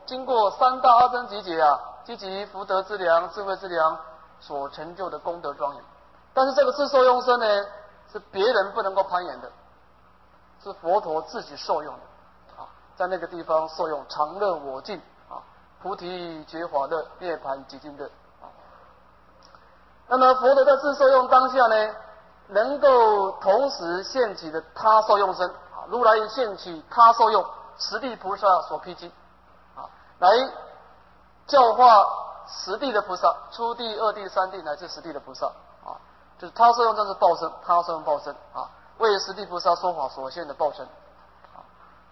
经过三大阿僧集结啊，积集福德之粮、智慧之粮所成就的功德庄严。但是这个自受用身呢，是别人不能够攀岩的，是佛陀自己受用的啊，在那个地方受用常乐我净啊，菩提觉法乐，涅槃极尽乐啊。那么佛陀在自受用当下呢，能够同时现起的他受用身啊，如来现起他受用十地菩萨所披经啊，来教化十地的菩萨，初地、二地、三地乃至十地的菩萨啊，就是他受用正是报身，他受用报身啊，为十地菩萨说法所现的报身啊。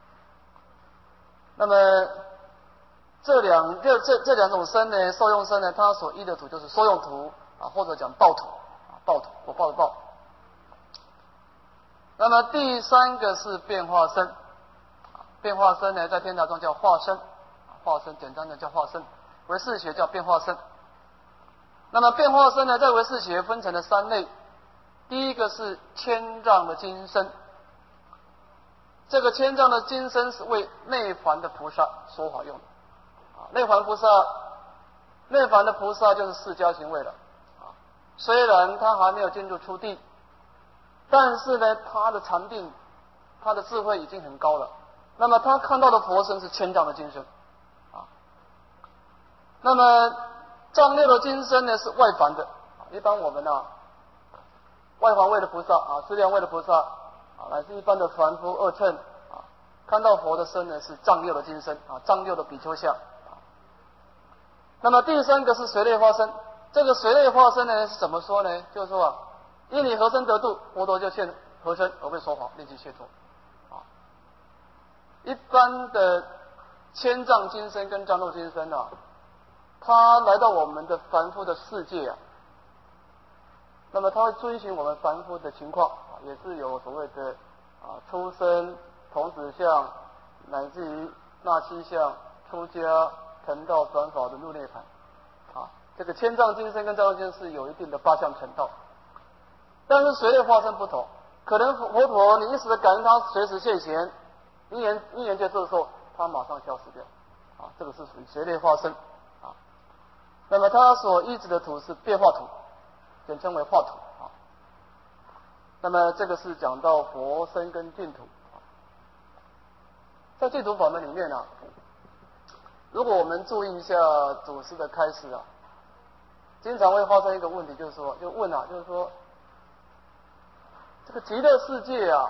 那么这两种身呢，受用身呢，它所依的土就是受用土啊，或者讲报土啊，报土果报的报。那么第三个是变化身，变化身呢，在天台中叫化身，化身简单的叫化身，唯识学叫变化身。那么变化身呢，在唯识学分成了三类，第一个是千丈的金身，这个千丈的金身是为内凡的菩萨说法用的啊，内凡的菩萨就是释迦行位了啊，虽然他还没有进入初地，但是呢，他的禅定，他的智慧已经很高了。那么他看到的佛身是千丈的金身，啊，那么丈六的金身呢是外凡的，一般我们啊，外凡位的菩萨啊，资粮位的菩萨啊，乃至一般的凡夫二乘啊，看到佛的身呢是丈六的金身啊，丈六的比丘相啊。那么第三个是随类化身，这个随类化身呢是怎么说呢？就是说啊，因你合身得度，佛陀就现合身而为说法，令其解脱。啊，一般的千丈金身跟丈六金身啊，他来到我们的凡夫的世界啊，那么他会遵循我们凡夫的情况啊，也是有所谓的啊出生、童子相，乃至于纳期相、出家、成道、转法的入涅槃啊。这个千丈金身跟丈六金身是有一定的八相成道。但是随类化身不同，可能佛陀你一时的感恩他随时现前，因缘接受的时候，他马上消失掉，啊，这个是属于随类化身啊。那么他所依止的土是变化土，简称为化土啊。那么这个是讲到佛身跟净土啊，在净土法门里面呢，如果我们注意一下祖师的开示啊，经常会发生一个问题，就是说，就是说。这个极乐世界啊，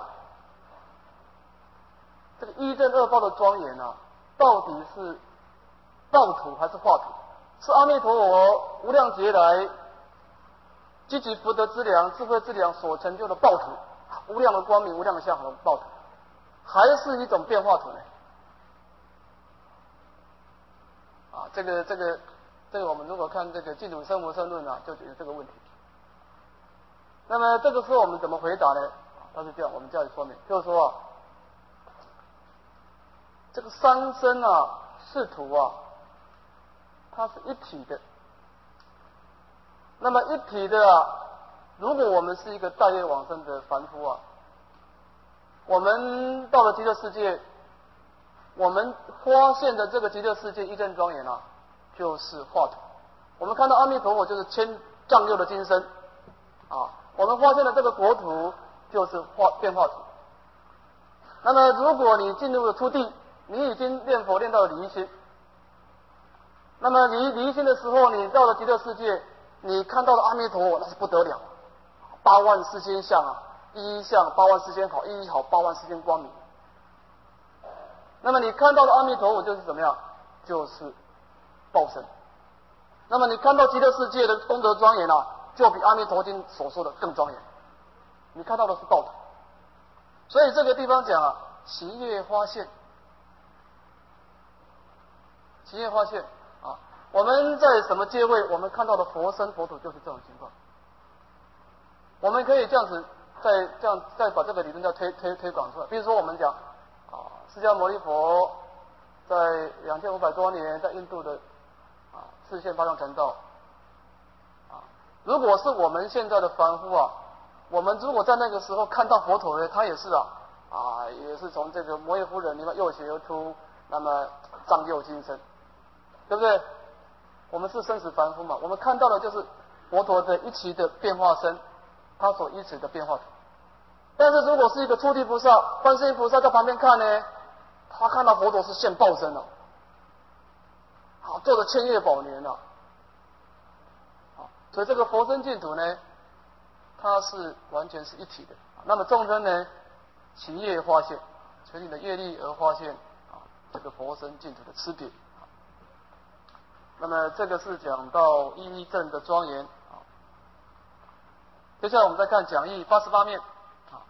这个一正二报的庄严啊，到底是报土还是化土？是阿弥陀佛无量劫来积集福德之粮、智慧之粮所成就的报土，无量的光明、无量的相好的报土，还是一种变化土呢？啊，这个我们如果看这个《净土生活生论》啊，就有这个问题。那么这个时候我们怎么回答呢？他是这样，我们这样说明，就是说啊，这个三身啊、四土啊，它是一体的。那么一体的啊，如果我们是一个大业往生的凡夫啊，我们到了极乐世界，我们发现的这个极乐世界一正庄严啊，就是化土。我们看到阿弥陀佛就是千丈六的金身啊。我们发现的这个国土就是变化土。那么如果你进入了初地，你已经念佛念到了离心，那么离心的时候，你到了极乐世界，你看到了阿弥陀佛，那是不得了，8万世间相啊，一相8万世间好，一好8万世间光明。那么你看到的阿弥陀佛就是怎么样？就是报身。那么你看到极乐世界的功德庄严啊，就比阿弥陀经所说的更庄严，你看到的是报土。所以这个地方讲啊，其叶花现，其叶花现啊，我们在什么阶位，我们看到的佛身佛土就是这种情况。我们可以这样子再把这个理论再推广出来。比如说我们讲啊，释迦牟尼佛在2500多年在印度的示现八相成道。如果是我们现在的凡夫啊，我们如果在那个时候看到佛陀呢，他也是也是从这个摩耶夫人里面右胁而出，那么丈六金身对不对？我们是生死凡夫嘛，我们看到的就是佛陀的一期的变化身，他所依止的变化图。但是如果是一个初地菩萨、观世音菩萨在旁边看呢，他看到佛陀是现报身了，好，做的千叶宝年了，好，所以这个佛身净土呢，它是完全是一体的。那么众生呢，其业发现，随你的业力而发现啊，这个佛身净土的差别。那么这个是讲到一一正的庄严啊。接下来我们再看讲义88面啊。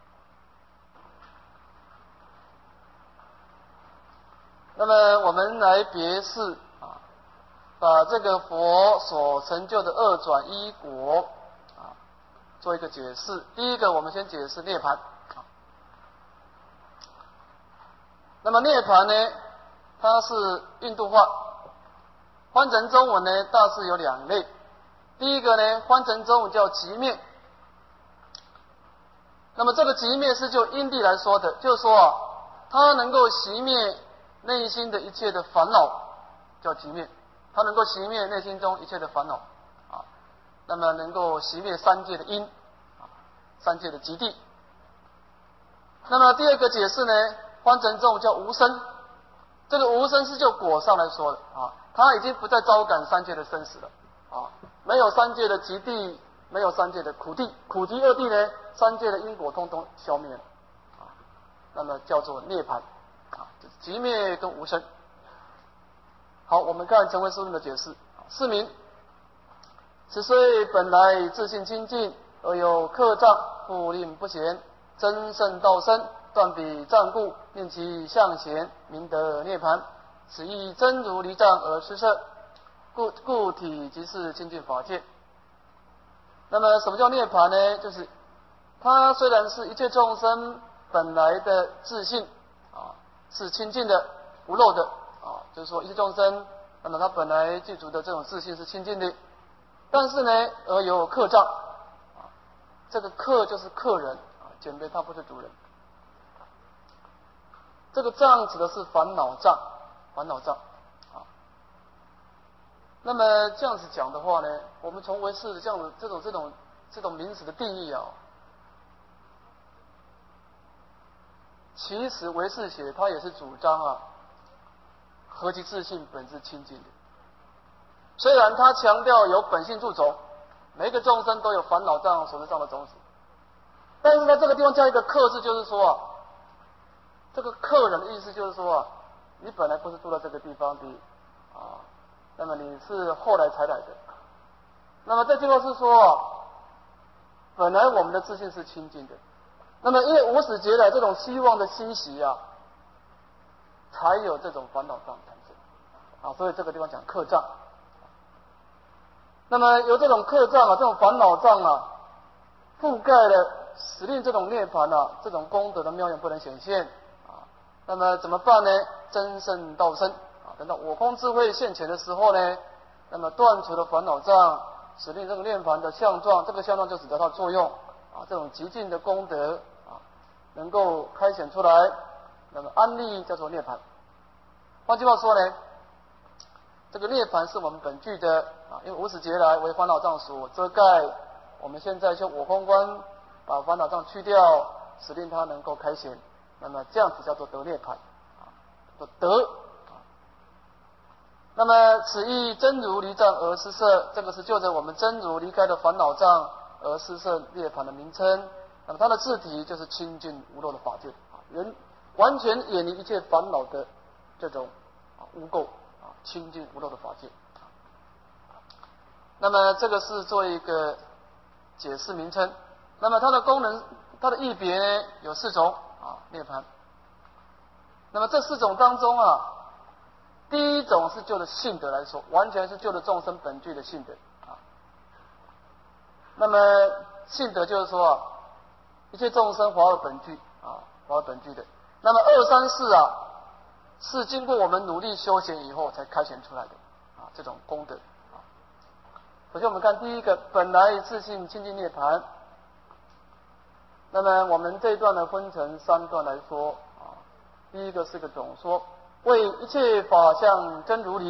那么我们来别示啊，把这个佛所成就的二转一果啊，做一个解释。第一个，我们先解释涅槃啊。那么涅槃呢，它是印度话。翻成中文呢，大致有两类。第一个呢，翻成中文叫寂灭。那么这个寂灭是就因地来说的，就是说啊，它能够熄灭内心的一切的烦恼，叫寂灭。它能够熄灭内心中一切的烦恼啊，那么能够熄灭三界的因啊，三界的极地。那么第二个解释呢，翻成中文叫无生。这个无生是就果上来说的啊。他已经不再招感三界的生死了啊，没有三界的极地，没有三界的苦地，苦集二地呢，三界的因果通通消灭了啊，那么叫做涅槃啊，寂灭跟无生。好，我们看成唯识论的解释，是名此虽本来自性清净，而有客障，故令不贤，真圣道生，断彼障故，令其向贤，明得涅槃。此亦真如离障而失色，故体即是清净法界。那么什么叫涅槃呢？就是它虽然是一切众生本来的自性啊，是清净的、无漏的啊，就是说一切众生，那么它本来具足的这种自性是清净的，但是呢，而有客障啊，这个客就是客人啊，简别他不是主人。这个障指的是烦恼障。烦恼障啊，那么这样子讲的话呢，我们从唯识的这样的这种名词的定义啊，其实唯识学它也是主张啊，何其自性本质清净的。虽然他强调有本性助种，每一个众生都有烦恼障所得障的种子，但是在这个地方加一个客字，就是说啊，这个客人的意思就是说啊。你本来不是住在这个地方的啊，那么你是后来才来的。那么这句话是说，本来我们的自信是清净的，那么因为无始劫来这种希望的欣喜啊，才有这种烦恼障产生啊，所以这个地方讲客障。那么由这种客障啊，这种烦恼障啊，覆盖了，使令这种涅槃啊，这种功德的妙用不能显现啊。那么怎么办呢？真圣道生啊，等到我空智慧现前的时候呢，那么断除了烦恼障，使令这个涅槃的相状，这个相状就只得到作用啊，这种极尽的功德啊，能够开显出来，那么安立叫做涅槃。换句话说呢，这个涅槃是我们本具的啊，因为无始劫来为烦恼障所遮盖，我们现在修我空观，把烦恼障去掉，使令它能够开显，那么这样子叫做得涅槃。得，那么此亦真如离障而失色，这个是就着我们真如离开的烦恼障而失色涅槃的名称。那么它的字体就是清净无漏的法界啊，人完全远离一切烦恼的这种污垢啊，清净无漏的法界。那么这个是做一个解释名称。那么它的功能，它的义别呢有4种啊，涅槃。那么这4种当中啊，第一种是就着性德来说，完全是就着众生本具的性德啊。那么性德就是说啊，一切众生华而本具啊，华而本具的。那么2、3、4啊，是经过我们努力修行以后才开显出来的啊，这种功德啊。首先我们看第一个，本来自性清净涅槃。那么我们这一段呢分成3段来说。第一个是个总说，为一切法相真如离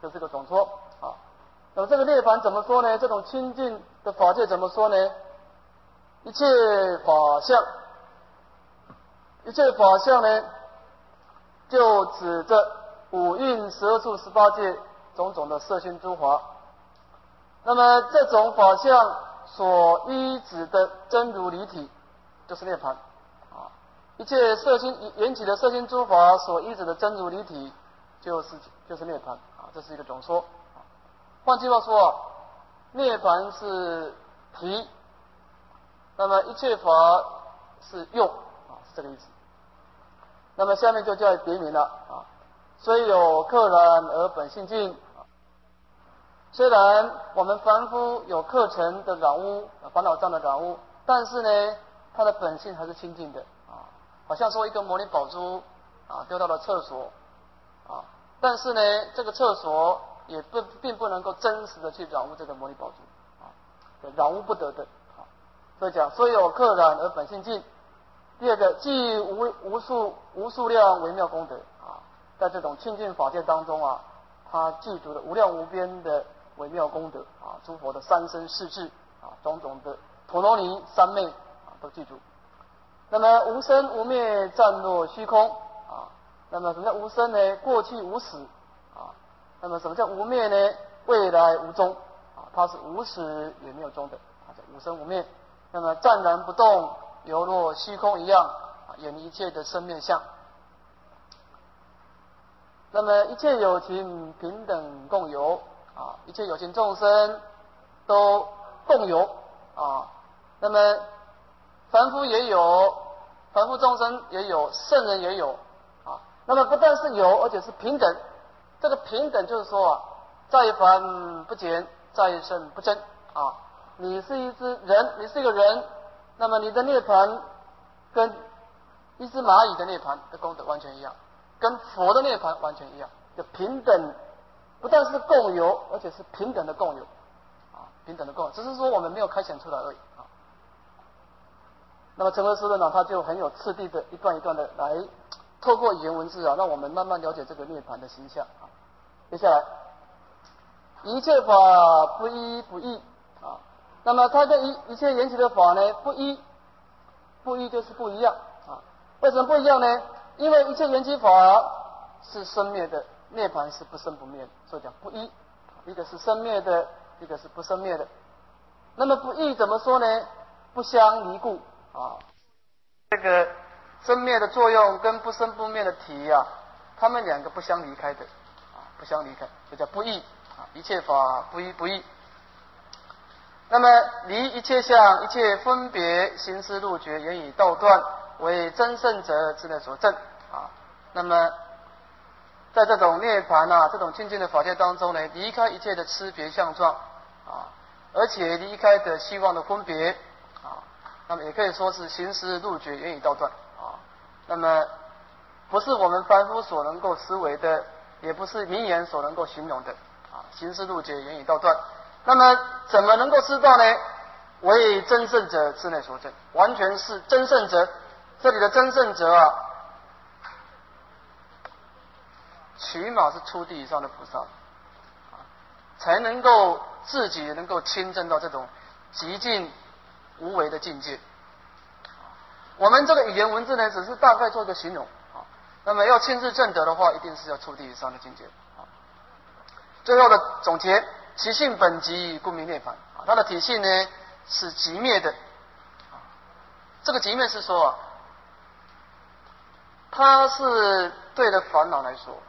这是个总说啊。那么这个涅槃怎么说呢？这种清净的法界怎么说呢？一切法相，一切法相呢，就指着五蕴12处18界种种的色心诸法。那么这种法相所依止的真如离体，就是涅槃啊。一切色心缘起的色心诸法所依止的真如离体，就是涅槃啊。这是一个总说。换句话说啊，涅槃是体，那么一切法是用啊，是这个意思。那么下面就叫别名了啊。虽有克然而本性净。虽然我们凡夫有客尘的染污，烦恼障的染污，但是呢，它的本性还是清净的啊。好像说一个摩尼宝珠啊丢到了厕所啊，但是呢，这个厕所也并不能够真实的去染污这个摩尼宝珠啊，染污不得的啊。所以讲，虽有克染而本性净。第二个，即无数量微妙功德啊，在这种清净法界当中啊，它具足了无量无边的微妙功德啊，诸佛的三身四智啊，种种的陀罗尼三昧啊，都记住。那么无生无灭，暂若虚空啊。那么什么叫无生呢？过去无始啊。那么什么叫无灭呢？未来无终啊，它是无始也没有终的啊，叫无生无灭。那么暂然不动，犹若虚空一样啊，远离一切的生灭相。那么一切有情平等共有啊，一切有情众生都共有啊。那么凡夫也有，凡夫众生也有，圣人也有啊。那么不但是有，而且是平等。这个平等就是说啊，在凡不减，在圣不增啊。你是一只人，你是一个人，那么你的涅槃跟一只蚂蚁的涅槃的功德完全一样，跟佛的涅槃完全一样，就平等，不但是共有，而且是平等的共有啊，平等的共有，只是说我们没有开显出来而已啊。那么成唯识论呢，它就很有次第的一段一段的来透过语言文字啊，让我们慢慢了解这个涅槃的形象啊。接下来，一切法不一不异啊，那么它跟一切缘起的法呢不一，不一就是不一样啊。为什么不一样呢？因为一切缘起法是生灭的，涅槃是不生不灭的，所以讲不一，一个是生灭的，一个是不生灭的。那么不异怎么说呢？不相离故啊，这个生灭的作用跟不生不灭的体啊，它们两个不相离开的啊，不相离开，就叫不异啊。一切法不一不异。那么离一切相，一切分别行识入觉言语道断，为真圣者之内所证啊。那么在这种涅槃啊，这种清净的法界当中呢，离开一切的差别相状啊，而且离开的希望的分别啊，那么也可以说是行识入觉言语道断啊。那么不是我们凡夫所能够思维的，也不是名言所能够形容的啊。行识入觉言语道断。那么怎么能够知道呢？为真圣者之内所证，完全是真圣者。这里的真圣者啊，起码是初地以上的菩萨才能够自己能够亲证到这种极尽无为的境界。我们这个语言文字呢，只是大概做一个形容啊。那么要亲自证得的话，一定是要初地以上的境界啊。最后的总结。其性本极，故名涅槃啊。它的体性呢是极灭的啊。这个极灭是说啊，它是对的烦恼来说，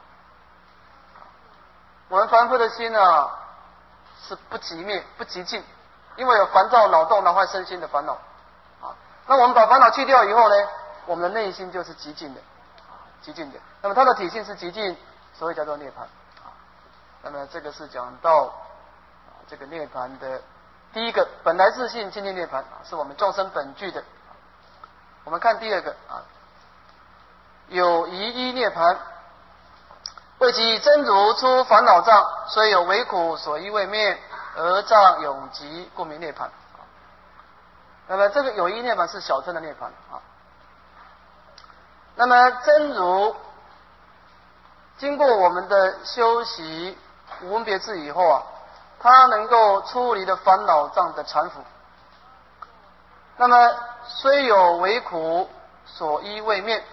我们凡夫的心啊是不极灭、不极尽，因为有烦躁、恼动、恼坏身心的烦恼啊。那我们把烦恼去掉以后呢，我们的内心就是极尽的，极尽的。那么它的体性是极尽，所以叫做涅槃啊。那么这个是讲到。这个涅槃的第一个本来自性清净涅槃啊，是我们众生本具的。我们看第二个啊，有疑依涅槃，为其真如出烦恼障，虽有为苦所依未灭，而障永极，故名涅槃。那么这个有依涅槃是小乘的涅槃啊。那么真如经过我们的修习五分别智以后啊，他能够出离的烦恼障的缠缚。那么虽有为苦，所依未灭。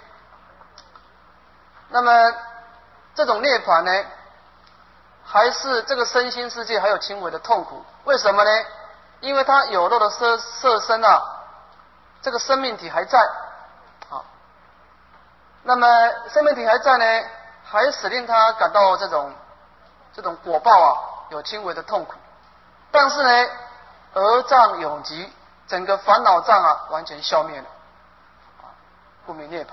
那么这种涅槃呢，还是这个身心世界还有轻微的痛苦。为什么呢？因为他有漏的色身啊，这个生命体还在啊。那么生命体还在呢，还使令他感到这种果报啊有轻微的痛苦。但是呢，而障永极，整个烦恼障啊完全消灭了，故名涅槃。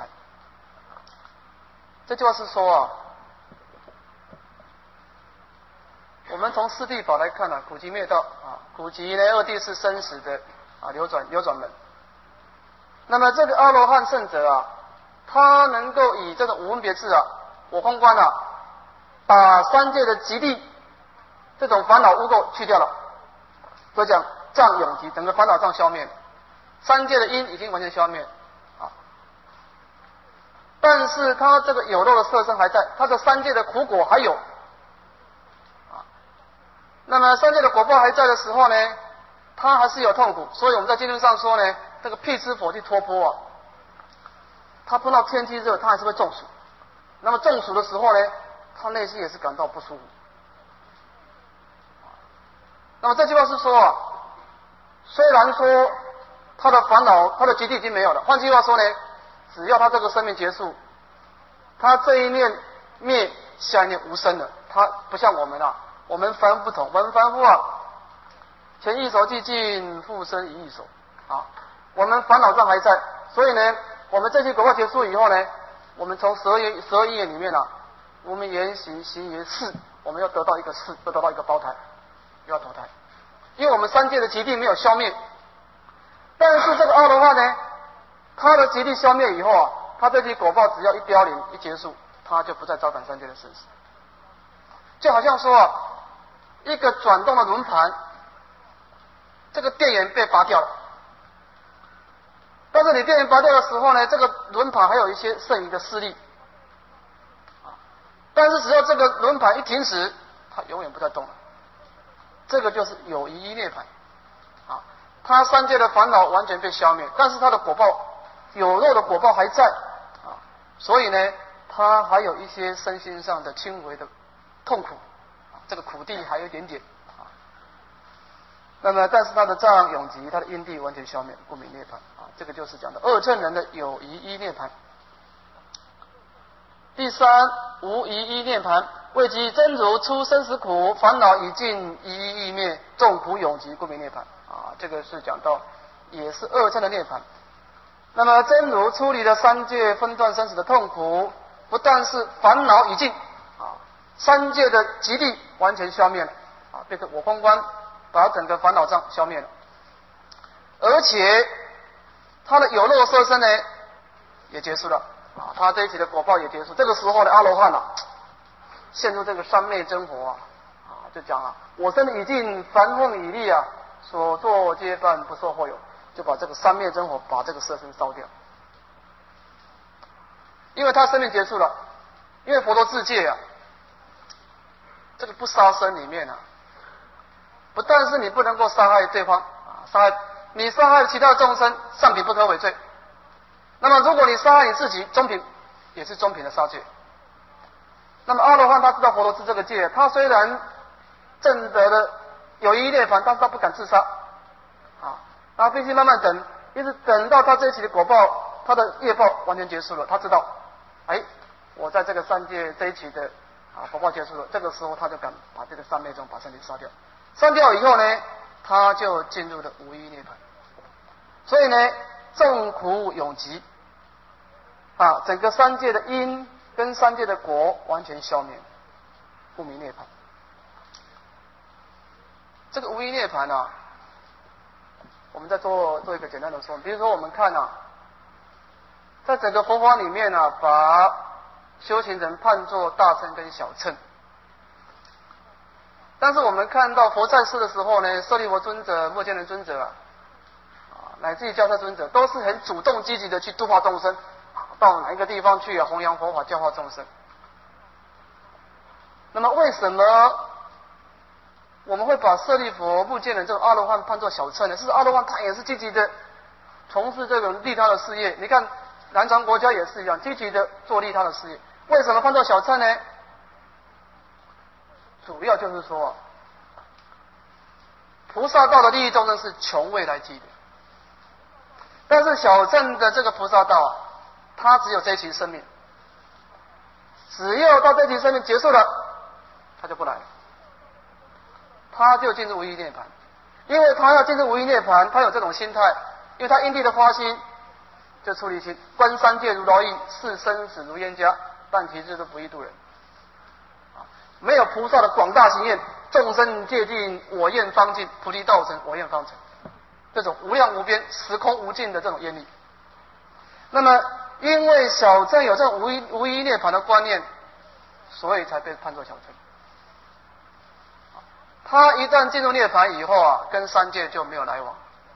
这就是说啊，我们从四谛法来看啊，苦集灭道啊，苦集呢二谛是生死的流转门。那么这个阿罗汉圣者啊，他能够以这种五分别智啊，我空观啊，把三界的极地这种烦恼污垢去掉了，所以讲障永极，整个烦恼障消灭了，三界的因已经完全消灭啊。但是他这个有漏的色身还在，他的三界的苦果还有啊。那么三界的果报还在的时候呢，他还是有痛苦。所以我们在经论上说呢，这个辟支佛去托钵啊，他碰到天气热，他还是会中暑。那么中暑的时候呢，他内心也是感到不舒服。那么这句话是说啊，虽然说他的烦恼，他的极地已经没有了，换句话说呢，只要他这个生命结束，他这一念灭，下一念无生了。他不像我们啊，我们凡夫不同，我们凡夫啊，前一手寂尽，复生一亿手啊，我们烦恼障还在，所以呢，我们这些果报结束以后呢，我们从十二因缘里面啊，我们言行行言事，我们要得到一个事，要得到一个胞胎，又要投胎，因为我们三界的极地没有消灭。但是这个阿罗汉呢，他的极地消灭以后啊，他这些果报只要一凋零一结束，他就不再招感三界的生死。就好像说啊，一个转动的轮盘，这个电源被拔掉了，但是你电源拔掉的时候呢，这个轮盘还有一些剩余的势力，但是只要这个轮盘一停止，它永远不再动了。这个就是有一涅槃啊，他三界的烦恼完全被消灭，但是他的果报有漏的果报还在啊，所以呢，他还有一些身心上的轻微的痛苦，这个苦地还有一点点啊。那么，但是他的障永极，他的因地完全消灭，故名涅槃啊。这个就是讲的二乘人的有疑一涅槃。第三，无疑一涅槃，谓其真如出生死苦，烦恼已尽，一亦灭，众苦永极，故名涅槃啊。这个是讲到也是二乘的涅槃。那么真如出离了三界分断生死的痛苦，不但是烦恼已尽啊，三界的极地完全消灭了啊，变成我空观，把整个烦恼障消灭了，而且他的有漏色身呢也结束了啊，他这一期的果报也结束。这个时候的阿罗汉啊，陷入这个三昧真火啊，就讲啊，我身已尽，凡圣已立啊，所作皆犯，不受后有。就把这个三昧真火把这个色身烧掉，因为他生命结束了。因为佛陀自戒啊，这个不杀生里面啊，不但是你不能够杀害对方啊，你杀害其他的众生，上品不可悔罪。那么如果你杀害你自己，中品也是中品的杀戒。那么阿罗汉他知道佛陀是这个戒，他虽然证得了有一涅槃，但是他不敢自杀啊。他必须慢慢等，一直等到他这一期的果报，他的业报完全结束了，他知道，我在这个三界这一期的果报结束了，这个时候他就敢把这个三昧中把身体杀掉，杀掉以后呢，他就进入了无一涅槃。所以呢，众苦永极啊，整个三界的因跟三界的果完全消灭，不明涅槃。这个无一涅槃啊，我们再做一个简单的说明。比如说我们看啊，在整个佛法里面啊，把修行人判作大乘跟小乘。但是我们看到佛在世的时候呢，舍利弗尊者、目犍连尊者乃至于迦叶尊者，都是很主动积极的去度化众生，到哪一个地方去弘扬佛法、教化众生。那么为什么我们会把舍利佛、目犍连这种阿罗汉判作小乘呢？是阿罗汉他也是积极的从事这种利他的事业。你看南传国家也是一样，积极的做利他的事业。为什么判作小乘呢？主要就是说，菩萨道的利益众生是穷未来际的，但是小乘的这个菩萨道啊，它只有这一期生命，只要到这一期生命结束了，他就不来了，他就进入无余涅槃。因为他要进入无余涅槃，他有这种心态，因为他因地的发心，就出离心，观三界如劳役，视生死如冤家，但其志都不易度人。没有菩萨的广大行愿，众生界尽，我愿方尽；菩提道成，我愿方成。这种无量无边、时空无尽的这种愿力。那么，因为小乘有这种无余涅槃的观念，所以才被判作小乘。他一旦进入涅槃以后啊，跟三界就没有来往。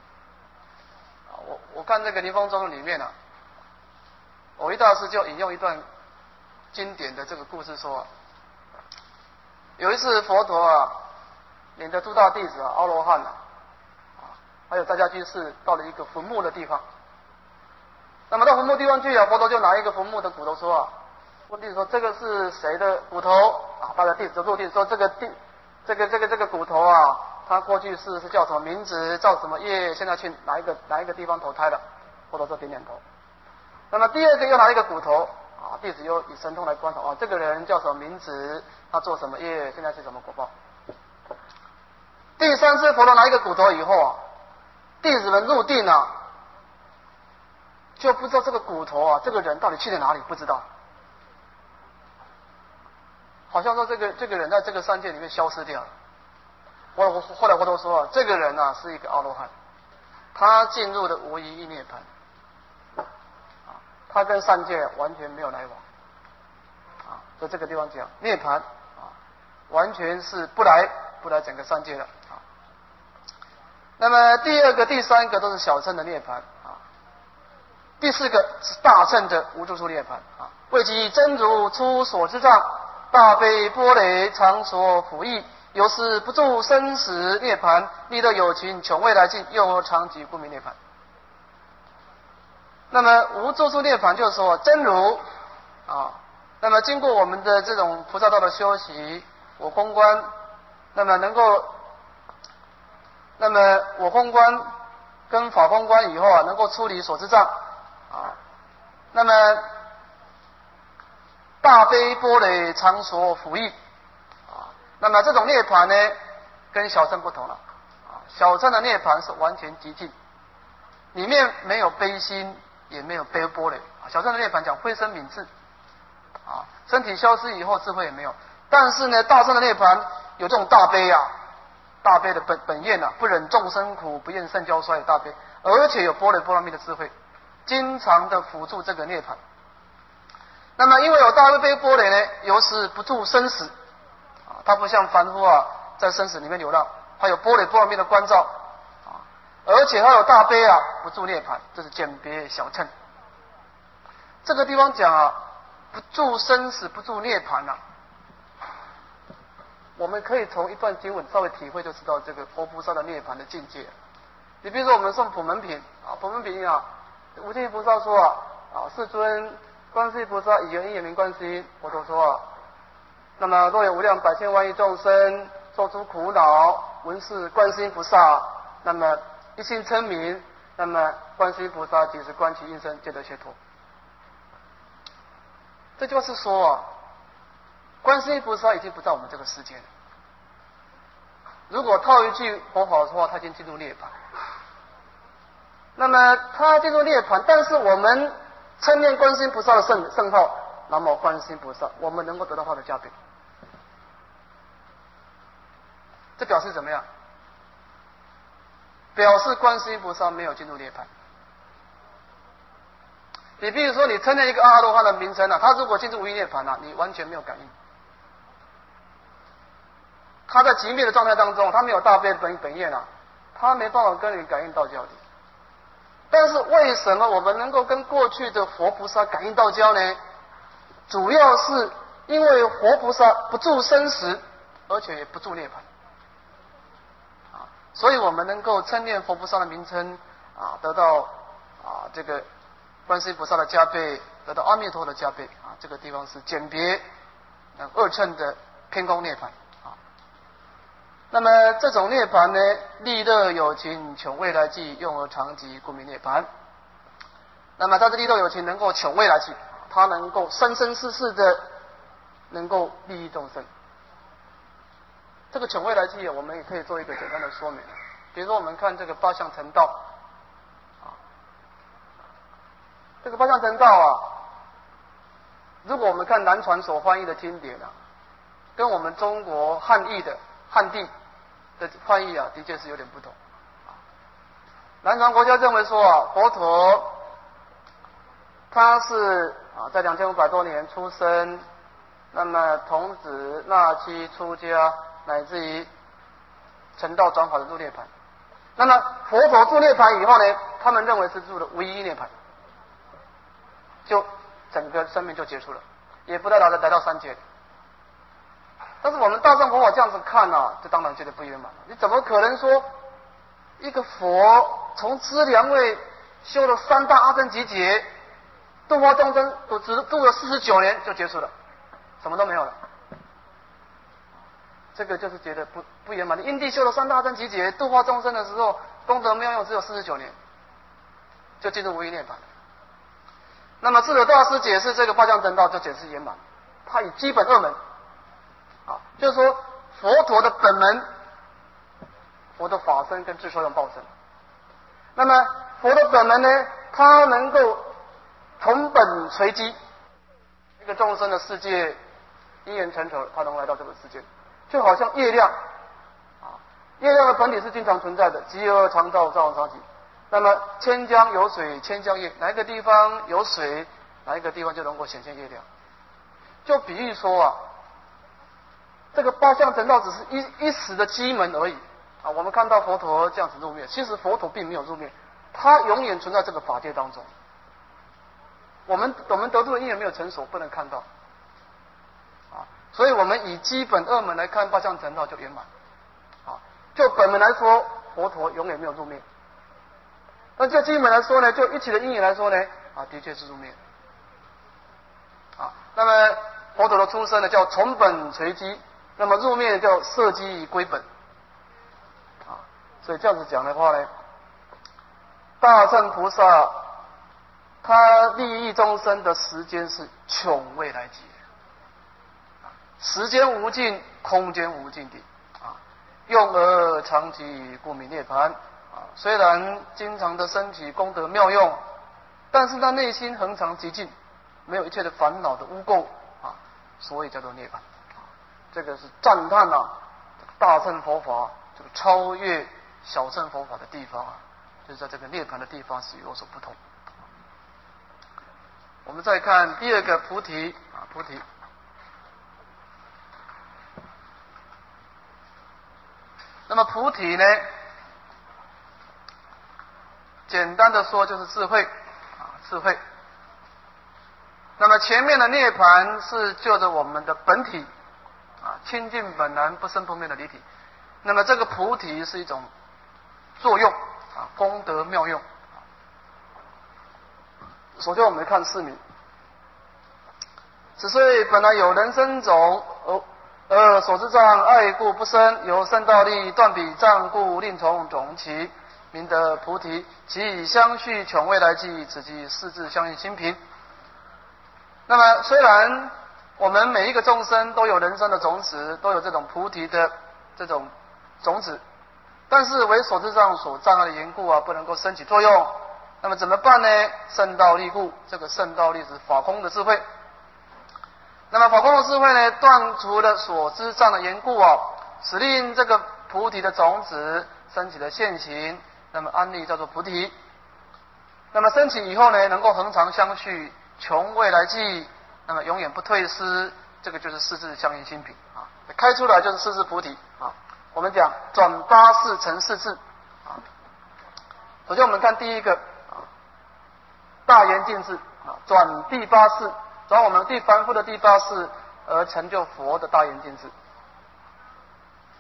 我看这个《临风中论》里面啊，藕益大师就引用一段经典的这个故事说啊，有一次佛陀啊，领着诸大弟子啊、阿罗汉啊，还有大家居士到了一个坟墓的地方。那么到坟墓地方去啊，佛陀就拿一个坟墓的骨头说啊，问弟子说这个是谁的骨头啊？大家弟子就入定说这个骨头啊，他过去是叫什么名字，造什么业，现在去哪一个地方投胎了？佛陀说点点头。那么第二个又拿一个骨头啊，弟子又以神通来观察啊，这个人叫什么名字，他做什么业，现在是什么果报？第三次佛陀拿一个骨头以后啊，弟子们入定啊，就不知道这个骨头啊，这个人到底去了哪里，不知道。好像说这个人在这个三界里面消失掉了。后来佛陀说啊，这个人啊是一个阿罗汉，他进入了无余意涅槃，他跟三界完全没有来往，在这个地方讲涅槃啊，完全是不来整个三界了啊。那么第二个、第三个都是小乘的涅槃啊，第四个是大乘的无住处涅槃啊。为其真如出所知障，大悲波雷常所辅翼，由是不住生死涅槃，利乐有情穷未来尽，又何常及不明涅槃？那么无住处涅槃就是说真如啊，那么经过我们的这种菩萨道的修习，我空观，那么我空观跟法空观以后啊，能够出离所知障啊，那么大悲波雷常所辅翼啊，那么这种涅槃呢，跟小乘不同了啊。小乘的涅槃是完全寂静，里面没有悲心，也没有悲波雷啊。小乘的涅槃讲慧生泯智啊，身体消失以后，智慧也没有。但是呢，大乘的涅槃有这种大悲啊，大悲的本愿啊，不忍众生苦，不厌圣教衰的大悲，而且有波雷波罗蜜的智慧，经常的辅助这个涅槃。那么因为有大悲波雷呢，由是不住生死啊，它不像凡夫啊在生死里面流浪，它有波雷波罗蜜的关照啊，而且它有大悲啊，不住涅槃，这是简别小乘。这个地方讲啊，不住生死，不住涅槃啊，我们可以从一段经文稍微体会就知道这个佛菩萨的涅槃的境界。你比如说我们诵普门品啊，普门品啊，无尽菩萨说啊，世尊观世音菩萨以缘因缘名观世音，佛陀说啊，那么若有无量百千万亿众生受诸苦恼，闻是观世音菩萨，那么一心称名，那么观世音菩萨即是观其应身，皆得解脱。这就是说啊，观世音菩萨已经不在我们这个世界了。如果套一句佛法的话，他已经进入涅槃。那么他进入涅槃，但是我们称念观世音菩萨的圣号，南无观世音菩萨，我们能够得到他的加被。这表示怎么样？表示观世音菩萨没有进入涅槃。你比如说，你称念一个阿罗汉的名称啊，他如果进入无余涅槃啊，你完全没有感应。他在寂灭的状态当中，他没有大悲本愿啊，他没办法跟你感应道交的。但是为什么我们能够跟过去的佛菩萨感应道交呢？主要是因为佛菩萨不住生死，而且也不住涅槃。 所以我们能够称念佛菩萨的名称啊，得到这个观世音菩萨的加被，得到阿弥陀的加被啊，这个地方是简别二乘的偏空涅槃啊。那么这种涅槃呢，利乐有情，穷未来际，用而常寂，故名涅槃。那么它的利乐有情能够穷未来际，它能够生生世世的能够利益众生。这个穷未来际，我们也可以做一个简单的说明。比如说，我们看这个八相成道啊，这个八相成道啊，如果我们看南传所翻译的经典啊，跟我们中国汉译的汉地的翻译啊，的确是有点不同。南传国家认为说啊，佛陀他是在2500多年出生，那么童子纳妻出家，乃至于成道转法的入涅槃。那么佛陀入涅槃以后呢，他们认为是入了唯一涅槃，就整个生命就结束了，也不再来到三界。但是我们大乘佛法这样子看啊，这当然觉得不圆满了。你怎么可能说一个佛从资粮位修了3大阿僧祇劫，度化众生只度了49年就结束了，什么都没有了？这个就是觉得不圆满的。因地修了3大阿僧祇劫，度化众生的时候，功德妙用只有49年，就进入无余涅槃。那么智者大师解释这个八相成道，就解释圆满。他以基本2门就是说佛陀的本门，佛的法身跟智受用报身。那么佛的本门呢，他能够从本垂机，一个众生的世界因缘成熟，他能来到这个世界，就好像月亮月亮的本体是经常存在的，极而常照，照常寂。那么千江有水千江月，哪一个地方有水，哪一个地方就能够显现月亮。就比喻说这个八相成道只是一时的机门而已我们看到佛陀这样子入灭，其实佛陀并没有入灭，他永远存在这个法界当中。我们得度的因缘没有成熟，不能看到所以我们以基本2门来看八相成道就圆满就本门来说，佛陀永远没有入灭。那就基本来说呢，就一起的因缘来说呢的确是入灭那么佛陀的出生呢叫从本垂机，那么入灭叫摄机归本所以这样子讲的话呢，大乘菩萨他利益众生的时间是穷未来际，时间无尽，空间无尽的用而常寂，故名涅槃虽然经常的身体功德妙用，但是他内心恒常寂静，没有一切的烦恼的污垢所以叫做涅槃这个是赞叹大乘佛法这个超越小乘佛法的地方就是在这个涅槃的地方是有所不同。我们再看第2个菩提菩提。那么菩提呢，简单的说就是智慧智慧。那么前面的涅槃是就着我们的本体清净本然不生不灭的离体，那么这个菩提是一种作用功德妙用。首先我们看释名，此虽本来有人身种，而所知障爱故不生，由圣道力断彼障故，令从种起，名得菩提。其以相续穷未来际，此即四智相应心平。那么虽然我们每一个众生都有人生的种子，都有这种菩提的这种种子，但是为所知障所障碍的缘故不能够升起作用。那么怎么办呢？圣道力故，这个圣道力是法空的智慧。那么法空的智慧呢，断除了所知障的缘故使令这个菩提的种子升起了现行，那么安立叫做菩提。那么升起以后呢，能够恒常相续，穷未来际，那么永远不退失，这个就是四智相应心品开出来就是四智菩提我们讲转八识成四智首先我们看第一个大圆净智转第八识，转我们凡夫的第八识而成就佛的大圆净智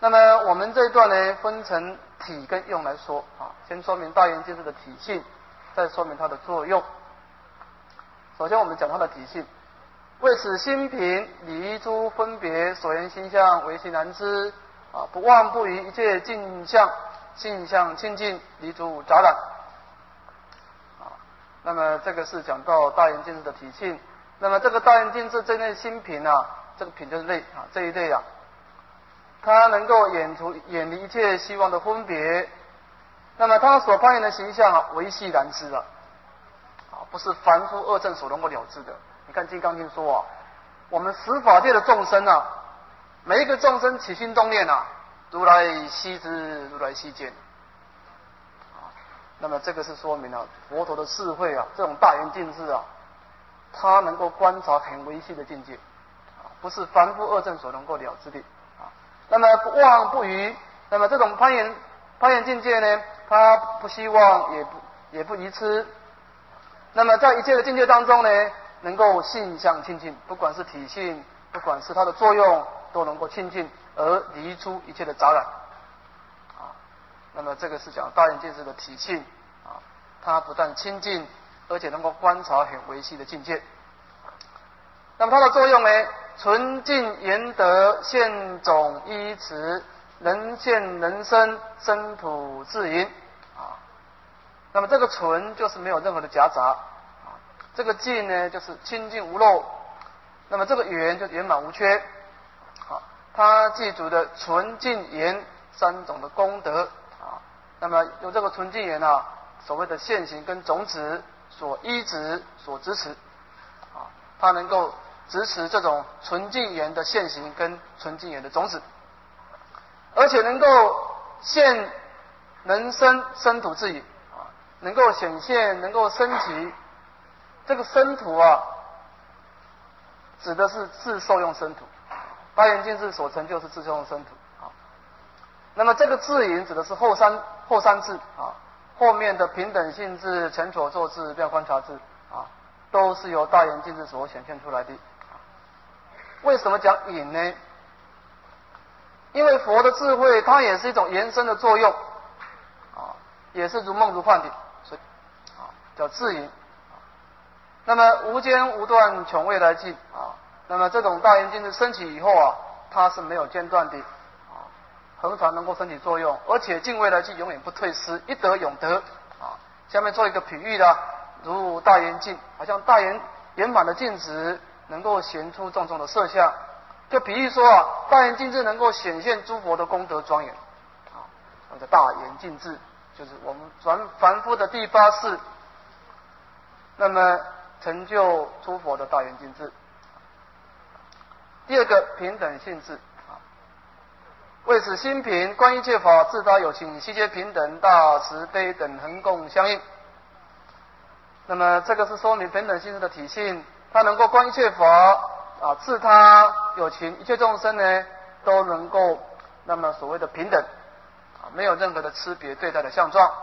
那么我们这一段呢，分成体跟用来说啊，先说明大圆镜智的体性，再说明它的作用。首先我们讲它的体性，为此心平离诸分别所言心相，为心难知啊，不忘不于一切镜相，性相清净，离诸杂染啊。那么这个是讲到大圆镜智的体性。那么这个大圆镜智这类心平啊，这个平就是类啊，这一类啊，它能够远离一切希望的分别。那么它所攀缘的形象啊，维系难知啊，不是凡夫二正所能够了知的。你看《金刚经》说啊，我们十法界的众生啊，每一个众生起心动念啊，如来悉知，如来悉见。那么这个是说明了佛陀的智慧啊，这种大圆镜智啊，他能够观察很微细的境界，不是凡夫二正所能够了知的啊。那么不忘不愚，那么这种攀缘境界呢，他不希望也不愚痴。那么在一切的境界当中呢，能够性相清净，不管是体性，不管是它的作用，都能够清净而离出一切的杂染啊。那么这个是讲大圆镜智的体性啊，它不但清净，而且能够观察很微细的境界。那么它的作用呢，纯净严德，现种依持，能现能生，生土自盈啊。那么这个纯就是没有任何的夹杂啊，这个净呢就是清净无漏，那么这个圆就圆满无缺啊。它记住的纯净严三种的功德啊。那么有这个纯净严啊，所谓的现行跟种子所依止所支持啊，它能够支持这种纯净严的现行跟纯净严的种子，而且能够现能生，生土自盈啊，能够显现，能够升起。这个生土啊，指的是自受用生土，大圆镜智所成就是自受用生土啊。那么这个自盈指的是后三智啊，后面的平等性智、前所作智、妙观察智啊，都是由大圆镜智所显现出来的。为什么讲隐呢？因为佛的智慧，它也是一种延伸的作用啊，也是如梦如幻的，所以啊叫自隐。那么无间无断，穷未来际啊。那么这种大圆镜智升起以后啊，它是没有间断的啊，恒常能够升起作用，而且尽未来际永远不退失，一得永得啊。下面做一个比喻的，如大圆镜，好像大圆满的镜子能够显出种种的色相，就比喻说啊，大圆镜智能够显现诸佛的功德庄严啊。那个大圆镜智就是我们凡夫的第八识，那么成就诸佛的大圆镜智。第二个平等性智啊，为此心平，观一切法自他有情，悉皆平等，大慈悲等恒共相应。那么这个是说明平等性智的体性，它能够观一切法啊，自他有情，一切众生呢都能够那么所谓的平等啊，没有任何的差别对待的相状。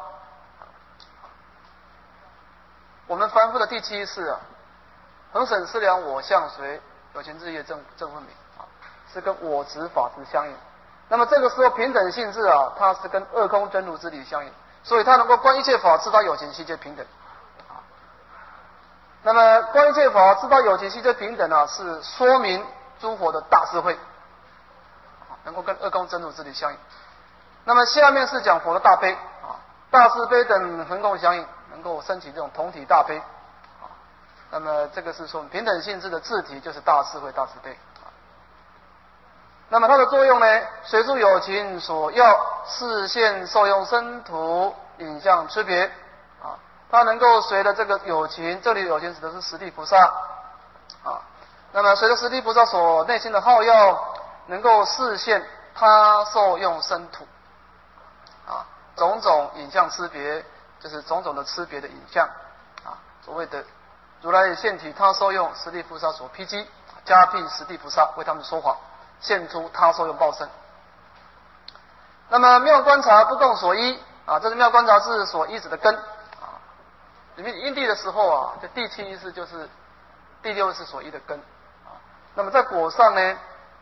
我们凡夫的第七识啊，恒审思量我相随，有情日夜正分明啊，是跟我执法执相应。那么这个时候平等性质啊，它是跟二空真如之理相应，所以它能够观一切法，知道有情悉皆平等啊。那么观一切法，知道有情悉皆平等啊，是说明诸佛的大智慧啊，能够跟二空真如之理相应。那么下面是讲佛的大悲啊，大慈悲等恒共相应，能够升起这种同体大悲啊。那么这个是说平等性质的自体就是大智慧大慈悲啊。那么它的作用呢，随助有情所要，视现受用生土影像区别啊，它能够随着这个有情，这里有情指的是十地菩萨啊。那么随着十地菩萨所内心的好要，能够视现他受用生土啊，种种影像区别，就是种种的区别的影像啊。所谓的如来现体他受用十地菩萨所披击，加辟十地菩萨为他们说法，现出他受用报身。那么妙观察不共所依啊，这是妙观察是所依止的根啊。里面因地的时候啊，这第七意识就是第六识所依的根啊。那么在果上呢，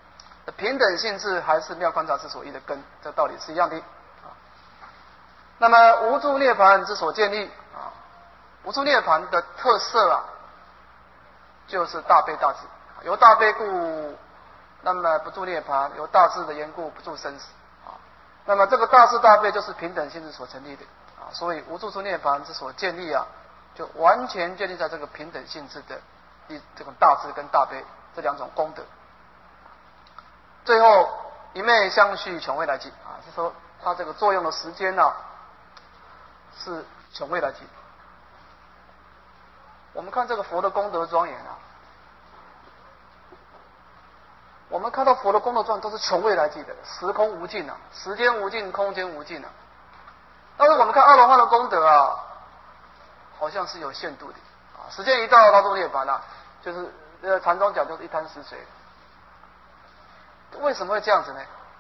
平等性质还是妙观察之所依的根，这道理是一样的。那么无住涅槃之所建立啊，无住涅槃的特色啊，就是大悲大智，由大悲故，那么不住涅槃；由大智的缘故，不住生死啊。那么这个大智大悲就是平等性质所成立的啊，所以无住处涅槃之所建立啊，就完全建立在这个平等性质的这种大智跟大悲这两种功德。最后一昧相续穷未来际啊，是说它这个作用的时间呢、是穷未来际。我们看这个佛的功德庄严啊，我们看到佛的功德庄严都是穷未来际的，时空无尽啊，时间无尽，空间无尽啊。但是我们看阿罗汉的功德啊，好像是有限度的啊，时间一到他入涅槃了，就是禅宗讲就是一滩死水。为什么会这样子呢？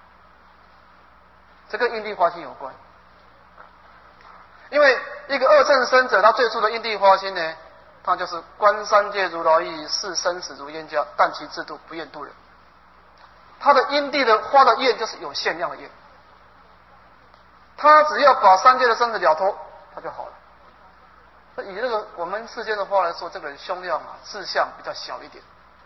这跟因地花心有关。因为一个二乘生者，他最初的因地花心呢，他就是观三界如劳役，视生死如冤家，但其制度不愿度人。他的因地的花的愿就是有限量的愿，他只要把三界的生死了脱，他就好了。那以这个我们世间的话来说，这个人胸量啊，志向比较小一点。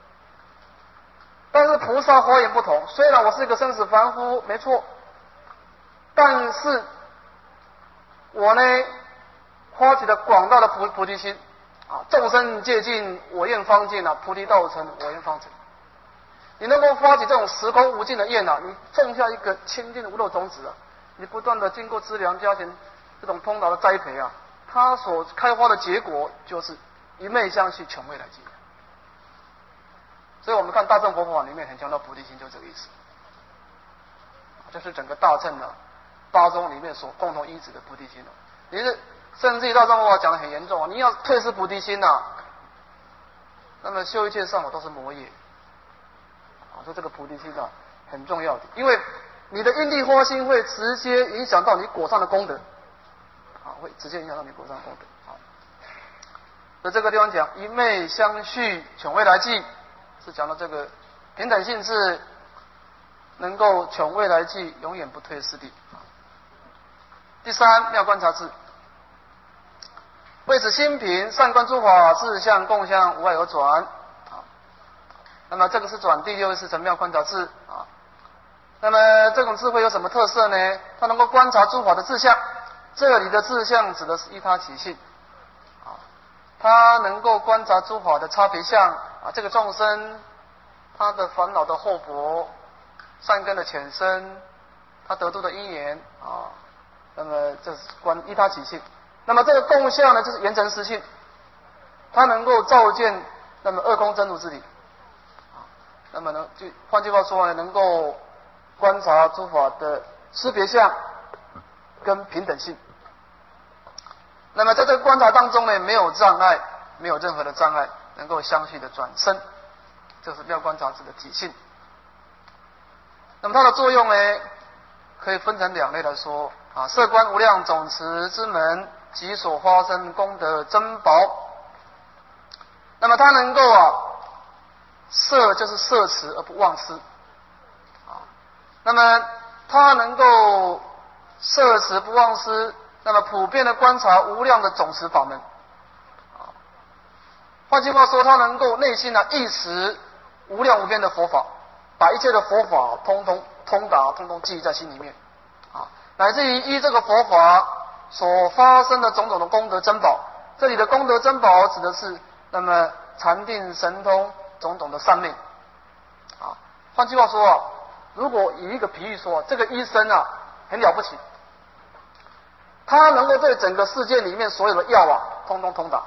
但是菩萨花言不同，虽然我是一个生死凡夫，没错，但是我呢，发起了广大的菩提心啊，众生界尽，我愿方尽啊，菩提道成，我愿方成。你能够发起这种时空无尽的愿啊，你种下一个清净的无漏种子啊，你不断的经过资粮加减这种通达的栽培啊，它所开花的结果就是一昧相续，穷未来际。所以我们看大乘佛法里面很强调菩提心，就这个意思。这是整个大乘的八宗里面所共同依止的菩提心。你是甚至于大乘佛法讲得很严重啊，你要退失菩提心啊，那么修一切善法都是魔业。说这个菩提心啊很重要的，因为你的因地花心会直接影响到你果上的功德，啊，会直接影响到你果上的功德。啊，所以这个地方讲一昧相续，穷未来际，是讲到这个平等性质能够穷未来际，永远不退失的。第三，妙观察智，为此心平，善观诸法，自相共相，无碍而转。那么这个是转第六识成妙观察智啊。那么这种智慧有什么特色呢？它能够观察诸法的志向，这里的志向指的是依他起性啊。它能够观察诸法的差别相啊，这个众生他的烦恼的厚薄，善根的浅深，他得度的因缘啊。那么这是观依他起性。那么这个共相呢，就是圆成实性，它能够照见那么二空真如之理。那么呢，就换句话说呢，能够观察诸法的识别相跟平等性。那么在这个观察当中呢，没有障碍，没有任何的障碍，能够相续的转生，这是妙观察智的体性。那么它的作用呢，可以分成两类来说啊，摄观无量总持之门及所发生功德珍宝。那么它能够啊，摄就是摄持而不忘失啊，那么它能够摄持不忘失，那么普遍的观察无量的总持法门啊，换句话说，它能够内心意识无量无边的佛法，把一切的佛法通通通达，通通记忆在心里面啊，乃至于依这个佛法所发生的种种的功德珍宝，这里的功德珍宝指的是那么禅定神通种种的善命啊，换句话说啊，如果以一个比喻说，这个医生啊很了不起，他能够对整个世界里面所有的药啊，通通通达，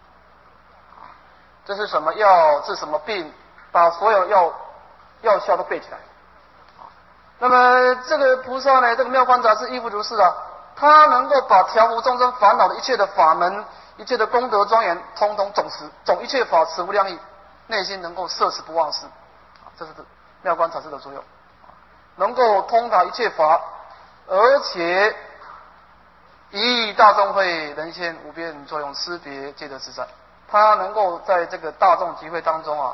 这是什么药治什么病，把所有药效都背起来。那么这个菩萨呢，这个妙观察智亦复如是啊，他能够把调伏众生烦恼的一切的法门，一切的功德庄严，通通总持，总一切法持无量义。内心能够摄持不忘失，这是妙观察智的作用，能够通达一切法，而且以大众会人现无边作用，识别皆得自在。他能够在这个大众集会当中啊，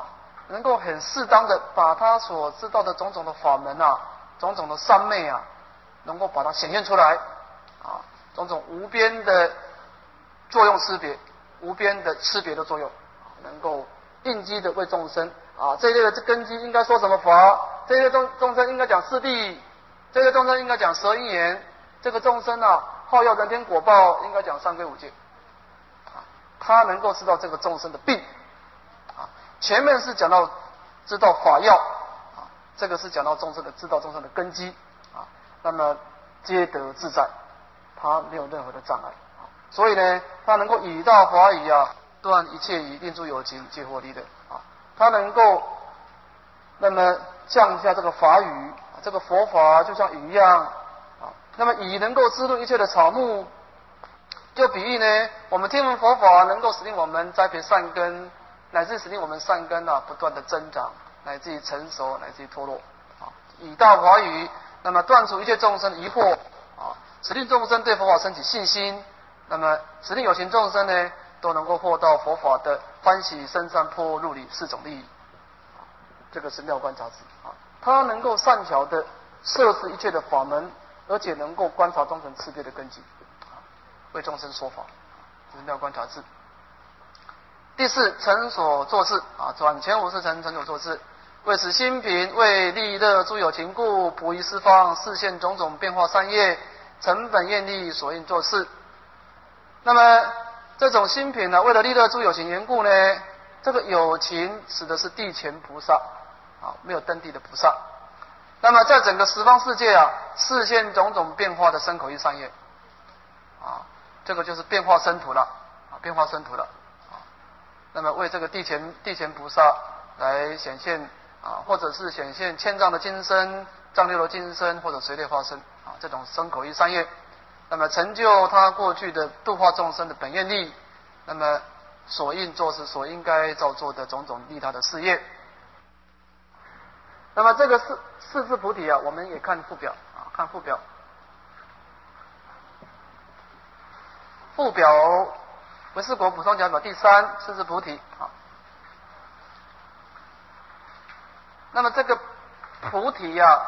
能够很适当的把他所知道的种种的法门啊，种种的三昧啊，能够把它显现出来啊，种种无边的作用识别，无边的识别的作用，能够应机的为众生啊，这一类的根基应该说什么法？这一类众生应该讲四谛，这个众生应该讲十二因缘，这个众生啊，好要人天果报，应该讲三归五戒啊，他能够知道这个众生的病啊。前面是讲到知道法要啊，这个是讲到众生的知道众生的根基啊，那么皆得自在，他没有任何的障碍啊，所以呢，他能够以大法语啊，断一切疑，令诸有情皆获利的啊，他能够那么降下这个法语，这个佛法就像雨一样啊，那么雨能够滋润一切的草木，就比喻呢，我们听闻佛法能够使令我们栽培善根，乃至使令我们善根啊不断的增长，乃至于成熟，乃至于脱落啊，以大法语，那么断除一切众生的疑惑啊，使令众生对佛法升起信心，那么使令有情众生呢都能够获到佛法的欢喜深善波入理四种利益。这个是妙观察智啊，他能够善巧的摄持一切的法门，而且能够观察众生次第的根基啊，为众生说法，这是妙观察智。第四，成所作事啊，转前五识成所作事，为使心平，为利乐诸有情故，普于四方，示现种种变化善业，成本愿力所应作事。那么这种心平呢，为了利乐诸有情缘故呢，这个有情指的是地前菩萨。啊，没有登地的菩萨，那么在整个十方世界啊，示现种种变化的身口意三业，啊，这个就是变化身土了，啊，变化身土了，啊，那么为这个地前菩萨来显现啊，或者是显现千丈的金身、丈六的金身，或者随类化身啊，这种身口意三业，那么成就他过去的度化众生的本愿力，那么所应做事、所应该照做的种种利他的事业。那么这个四字菩提啊，我们也看附表啊，看附表。附表唯识国普通讲表第3，四字菩提啊。那么这个菩提啊，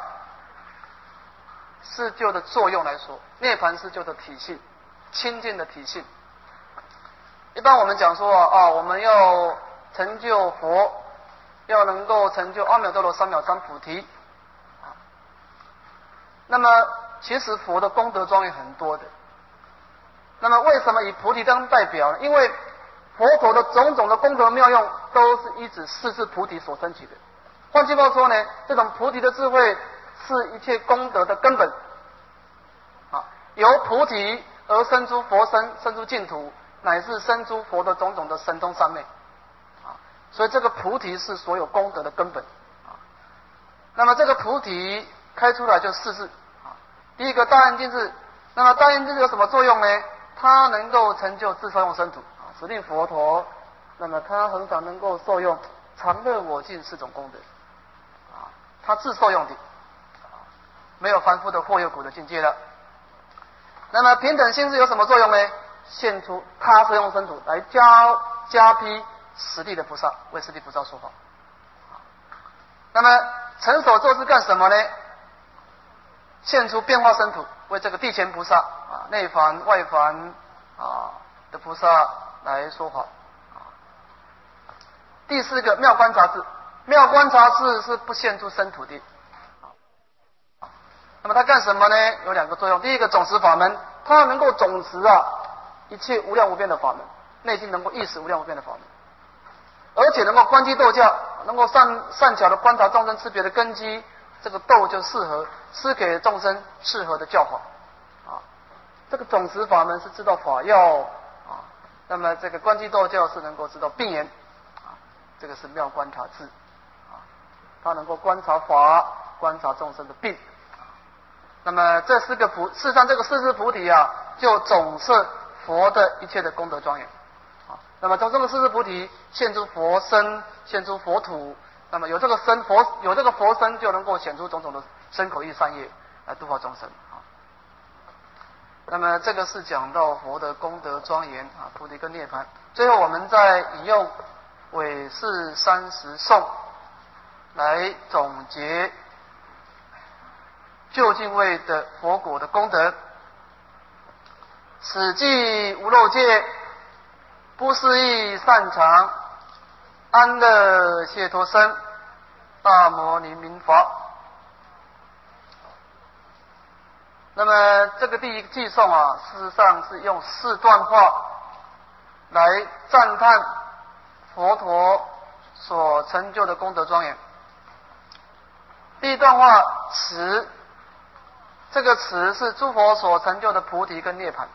是就的作用来说，涅槃是就的体性，清净的体性。一般我们讲说啊，我们要成就佛。要能够成就阿耨多罗三藐三菩提啊，那么其实佛的功德庄严很多的。那么为什么以菩提当代表呢？因为佛陀的种种的功德妙用都是依止四字菩提所升起的。换句话说呢，这种菩提的智慧是一切功德的根本啊，由菩提而生出佛身，生出净土，乃至生出佛的种种的神通三昧。所以这个菩提是所有功德的根本啊。那么这个菩提开出来就四字啊。第一个大愿尽智，那么大愿尽智有什么作用呢？它能够成就自受用生土啊，使令佛陀，那么他恒常能够受用常乐我净四种功德啊，他自受用的啊，没有凡夫的或有苦的境界了。那么平等心智有什么作用呢？现出他受用生土来加披十地的菩萨，为十地菩萨说法。那么成所作是干什么呢？现出变化身土，为这个地前菩萨啊、内凡外凡啊的菩萨来说法啊。第四个妙观察智，妙观察智是不现出身土的。那么它干什么呢？有2个作用。第一个总持法门，它能够总持啊一切无量无边的法门，内心能够意识无量无边的法门。而且能够观机斗教，能够善巧的观察众生差别的根基，这个斗就适合施给众生适合的教法啊。这个总持法门是知道法要啊，那么这个观机斗教是能够知道病言啊，这个是妙观察智啊，他能够观察法，观察众生的病啊。那么这4个事实上这个四字菩提啊，就总摄佛的一切的功德庄严。那么从这个四字菩提现出佛身，现出佛土，那么有这个佛身，就能够显出种种的身口意三业来度化众生啊。那么这个是讲到佛的功德庄严啊，菩提跟涅槃。最后我们再引用韦氏30颂来总结究竟位的佛果的功德。此即无漏界，不思议善常，安乐解脱身，大摩尼名法。那么这个第一偈颂啊，事实上是用4段话来赞叹佛陀所成就的功德庄严。第一段话持，这个持是诸佛所成就的菩提跟涅槃。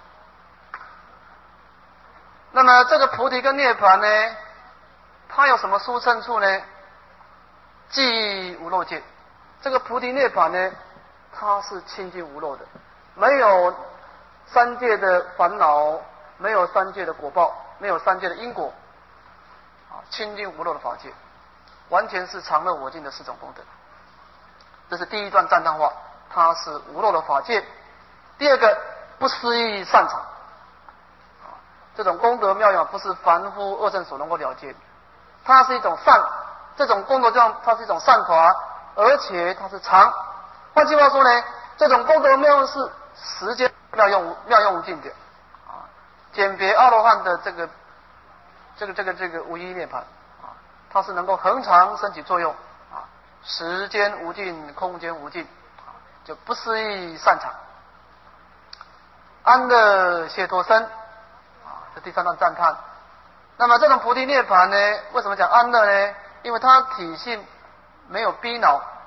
那么这个菩提跟涅槃呢，它有什么殊胜处呢？即无漏界。这个菩提涅槃呢，它是清净无漏的，没有三界的烦恼，没有三界的果报，没有三界的因果，清净无漏的法界，完全是常乐我净的4种功德。这是第一段赞叹话，它是无漏的法界。第二个，不思议善常。这种功德妙用不是凡夫恶圣所能够了解，它是一种善，这种功德它是一种善法，而且它是常。换句话说呢，这种功德妙用是时间妙用无尽的鉴别阿罗汉的这个无一涅槃它是能够恒常升起作用时间无尽，空间无尽就不思议善常，安乐解脱身这第3段赞叹。那么这种菩提涅槃呢，为什么讲安乐呢？因为它体性没有逼恼，